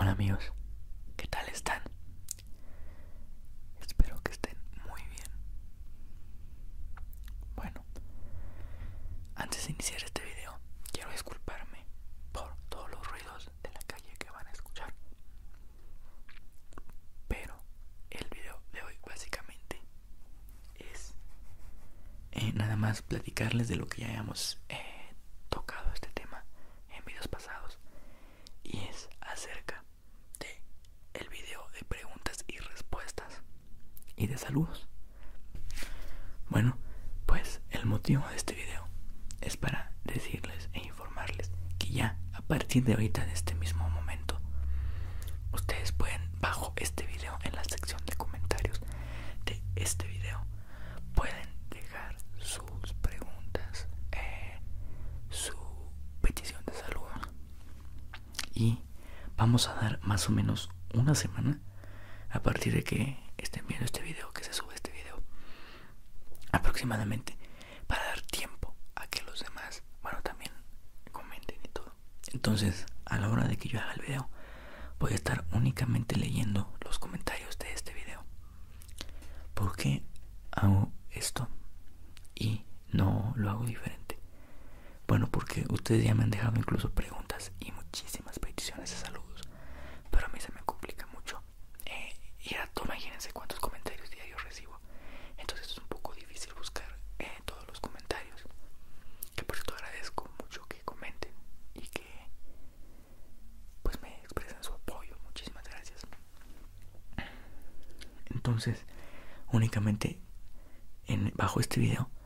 Hola amigos, ¿qué tal están? Espero que estén muy bien. Bueno, antes de iniciar este video, quiero disculparme por todos los ruidos de la calle que van a escuchar. Pero el video de hoy básicamente es nada más platicarles de lo que ya habíamos tocado este tema en videos pasados. Y es acerca de el video de preguntas y respuestas y de saludos. Bueno, pues el motivo de este video es para decirles e informarles que ya a partir de ahorita, de este mismo momento, ustedes pueden, bajo este video, en la sección de comentarios de este video, pueden dejar sus preguntas, su petición de saludos. Y vamos a dar más o menos una semana a partir de que estén viendo este video, que se sube este video, aproximadamente, para dar tiempo a que los demás, bueno, también comenten y todo. Entonces, a la hora de que yo haga el video, voy a estar únicamente leyendo los comentarios de este video. ¿Por qué hago esto y no lo hago diferente? Bueno, porque ustedes ya me han dejado incluso preguntas y muchísimas peticiones de saludos, pero a mí se me complica mucho. Y ahora imagínense cuántos comentarios diarios recibo. Entonces es un poco difícil buscar todos los comentarios. Que por cierto agradezco mucho que comenten y que pues me expresen su apoyo. Muchísimas gracias. Entonces únicamente bajo este video